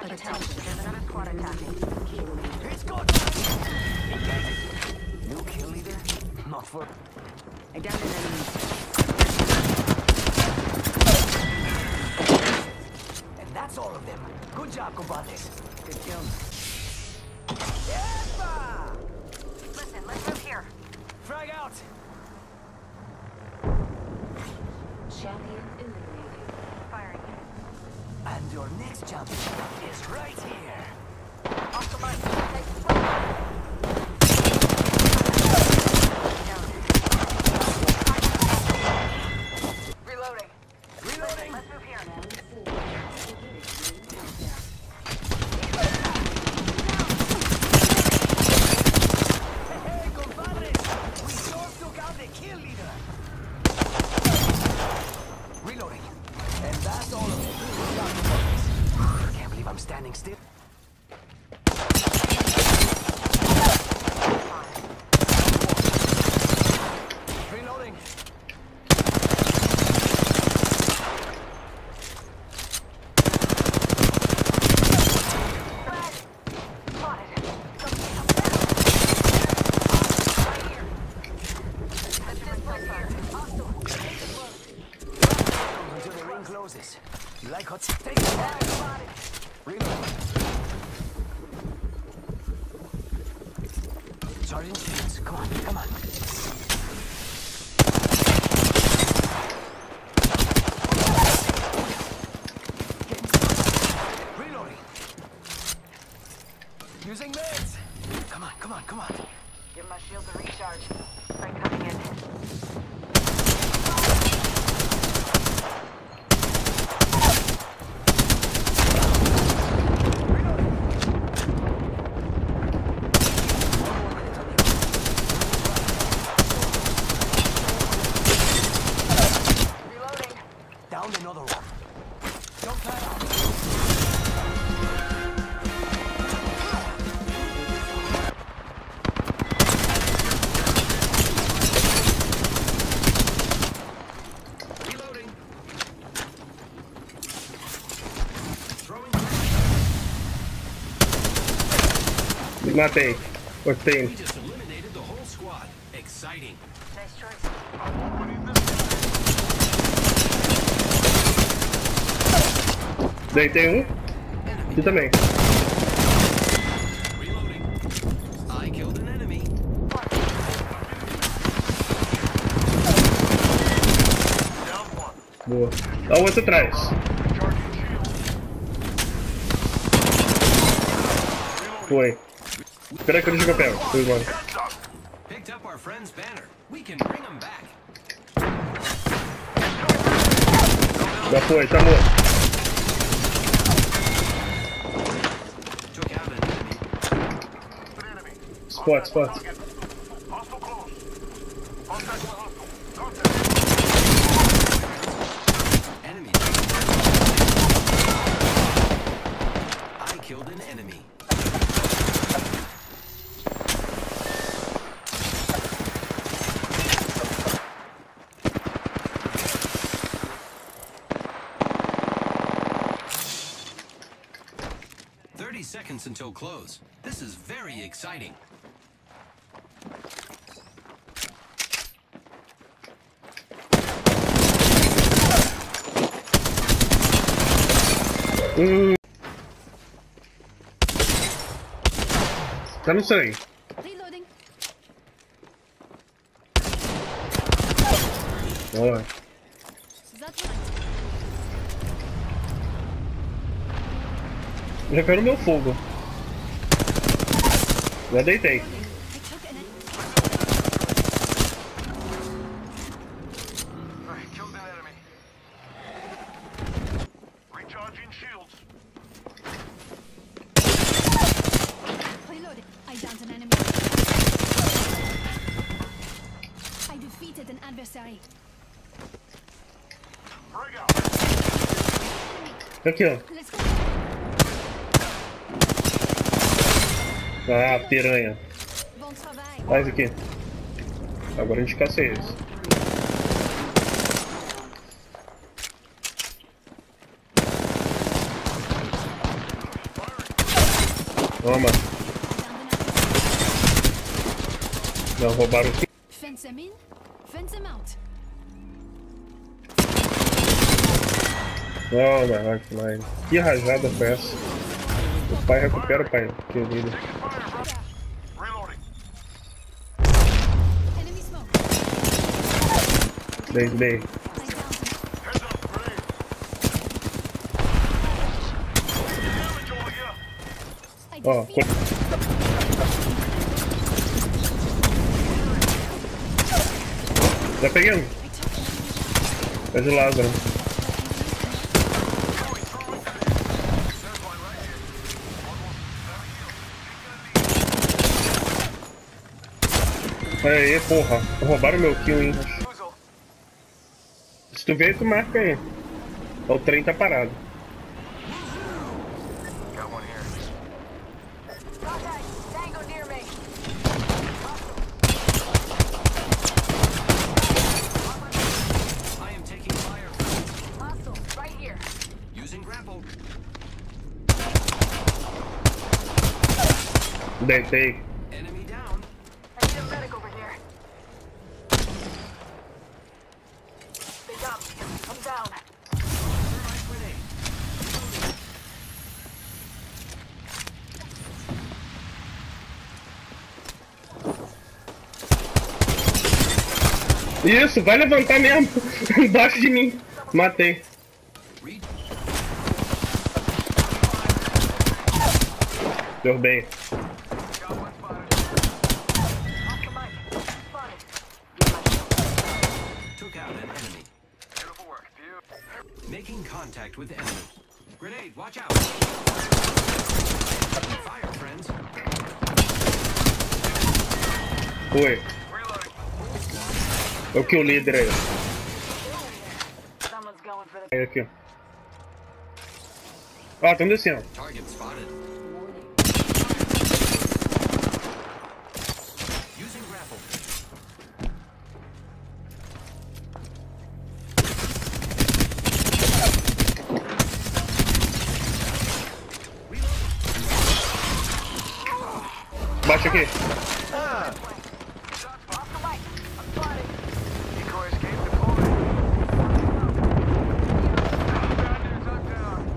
Attention, there's another squad attacking. It's got new kill leader? Not for... I downed an enemy. And that's all of them. Good job, compadres. Good kill. Yepa! Listen, let's move here. Frag out! Champion eliminated. Firing. And your next champion is right here. Off the mark. Reloading. Reloading! Let's move here. Hey, compadres! We just took out the kill leader! Reloading. And that's all of it. Good job, compadres. Can't believe I'm standing still. Reloading. Until the ring closes. You like hot steak? Take it back. Reload. Sergeant Shields, come on, come on. Reloading. Using meds. Come on, come on, come on. Give my shields a recharge. Right coming in. Reloading. Down another one. Jump that out. มาเตะกดตีน We just eliminated the whole squad. Exciting. Nice choice. เด็กตึงจุดตำแหน่ง Reloading. I killed an enemy. boa dá outro atrás foi espera que eu deixe o papel foi embora Picked up our friend's banner. We can bring him back. já foi tá morto Took out an enemy. spot Enemy. I killed an enemy. Seconds until close. This is very exciting. tá no sangue Reloading. boa That's right. já quero meu fogo já deitei I took an Killed an enemy. Recharging shields. Reloading. I downed an enemy. I defeated an adversary. Frag out. aqui ó Let's go. ah piranha Bom trabalho. faz aqui agora a gente caça eles Toma. Não, roubaram o que? Fence them in, fence them out. Não, não, mas que rajada foi essa? O pai recupera o pai, que vida. Reloading. Enemy smoke. Dei. I downed him. Heads up, grenade. Damage over here. I Ó, defeated. tá pegando? I took an enemy. Tá de Lázaro. There's one right here. Aí, porra. Roubaram meu kill, hein? Fusil. Se tu ver, tu marca aí. O trem tá parado. Got one here. Tango near me. I am taking fire, friends. Hostile, right here. Using grapple. Deitei. Enemy down. I need a medic over here. They got me. I'm down. Thermite grenade. Isso, vai levantar mesmo. Embaixo de mim. Matei. Read. Derrubei. Got one spotted. Off the mic. Spotted. Get my shield. Took out an enemy. Beautiful work. Beautiful. Making contact with enemy. Grenade, watch out. Fire, friends. Foi. Reloading. É o kill líder aí. Someone's going for the Aí aqui. Ó, tão descendo. Target spotted. Using grapple. Baixa aqui. off the mic. I'm spotted. Decoy escape deployed. Down,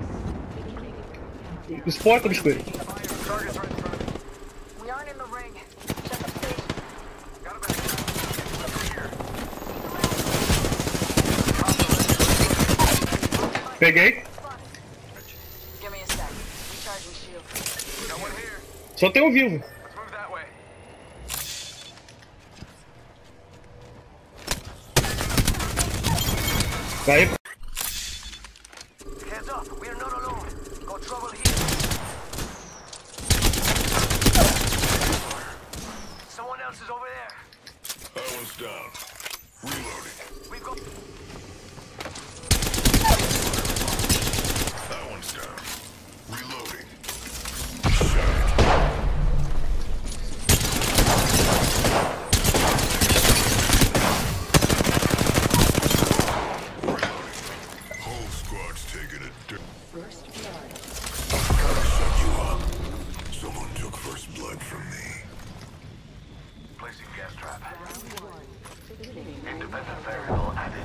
down. Exporta, biscoito. Target's right in front of me. We aren't in the ring. Check the station. Got a medic. Over here. Peguei. Give me a sec. Recharging shield. Got one here. Só tem um vivo. Let's move that way. Aí. Hands up. We are not alone. Got trouble here. Someone else is over there. That one's down. Reloading. We've got. That one's down. Reloading. Whole squad's taking a dip. Gotta shut you up. Someone took first blood from me. Placing gas trap. Independent variable added.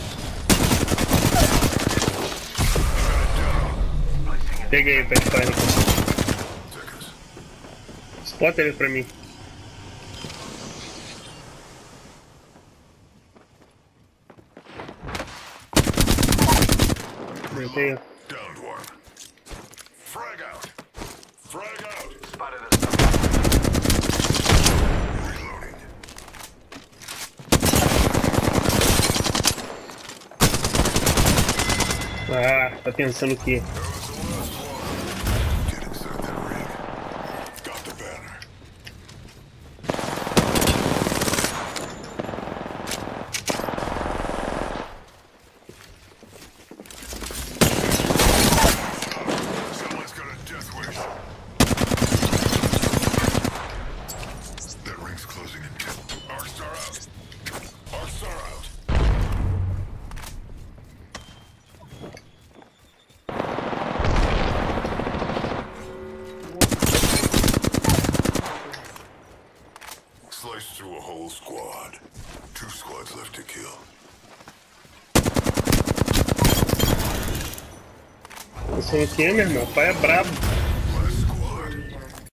Placing it. Peguei, Pathfinder. Seconds. Exporta ele pra mim. Deitei. Downed one. Frag out. Frag out. Spotted us. Reloading. Ah, tá pensando o quê? That was the last one. Get inside that ring. Got the banner. Someone's got a death wish. That ring's closing in 10. Arcstar out. Arcstar out. Whole squad. 2 squads left to kill. Esse aqui, meu irmão, o pai é brabo.